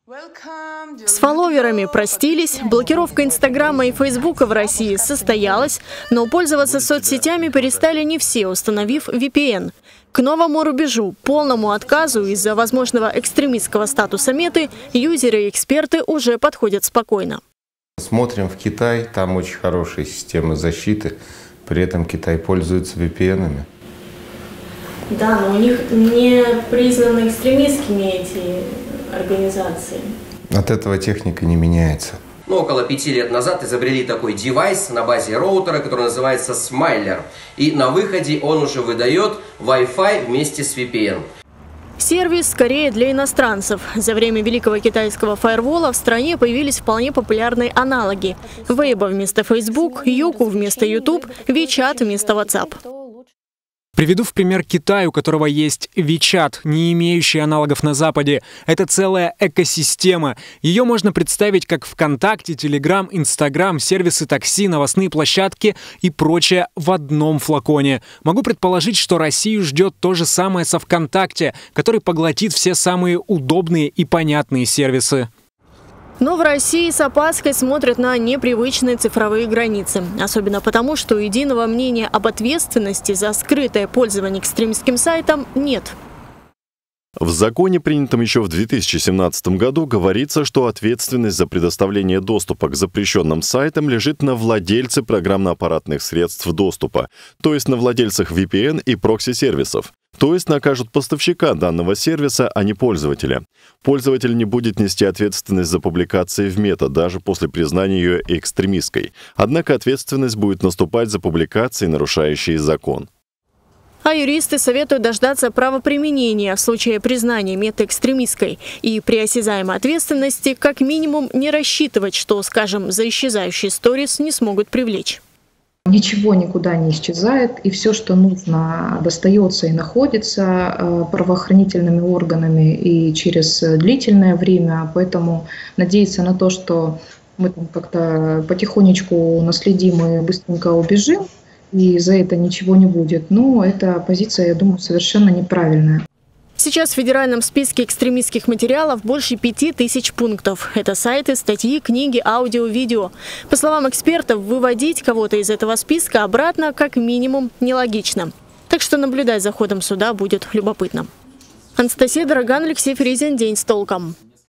С фолловерами простились, блокировка Инстаграма и Фейсбука в России состоялась, но пользоваться соцсетями перестали не все, установив VPN. К новому рубежу, полному отказу из-за возможного экстремистского статуса меты, юзеры и эксперты уже подходят спокойно. Смотрим в Китай, там очень хорошая система защиты, при этом Китай пользуется VPN-ами. Да, но у них не признаны экстремистскими эти организации. От этого техника не меняется. Около 5 лет назад изобрели такой девайс на базе роутера, который называется Смайлер. И на выходе он уже выдает Wi-Fi вместе с VPN. Сервис скорее для иностранцев. За время великого китайского фаервола в стране появились вполне популярные аналоги. Weibo вместо Facebook, Youku вместо YouTube, WeChat вместо WhatsApp. Приведу в пример Китай, у которого есть WeChat, не имеющий аналогов на Западе. Это целая экосистема. Ее можно представить как ВКонтакте, Телеграм, Инстаграм, сервисы такси, новостные площадки и прочее в одном флаконе. Могу предположить, что Россию ждет то же самое со ВКонтакте, который поглотит все самые удобные и понятные сервисы. Но в России с опаской смотрят на непривычные цифровые границы. Особенно потому, что единого мнения об ответственности за скрытое пользование экстремистским сайтом нет. В законе, принятом еще в 2017 году, говорится, что ответственность за предоставление доступа к запрещенным сайтам лежит на владельце программно-аппаратных средств доступа, то есть на владельцах VPN и прокси-сервисов. То есть накажут поставщика данного сервиса, а не пользователя. Пользователь не будет нести ответственность за публикации в мета, даже после признания ее экстремистской. Однако ответственность будет наступать за публикации, нарушающие закон. А юристы советуют дождаться правоприменения в случае признания меты экстремистской. И при осязаемой ответственности как минимум не рассчитывать, что, скажем, за исчезающие сторис не смогут привлечь. Ничего никуда не исчезает, и все, что нужно, достается и находится правоохранительными органами и через длительное время. Поэтому надеяться на то, что мы как-то потихонечку наследим и быстренько убежим, и за это ничего не будет, ну, эта позиция, я думаю, совершенно неправильная. Сейчас в федеральном списке экстремистских материалов больше 5000 пунктов. Это сайты, статьи, книги, аудио, видео. По словам экспертов, выводить кого-то из этого списка обратно как минимум нелогично. Так что наблюдать за ходом суда будет любопытно. Анастасия Дороган, Алексей Фризин. День с толком.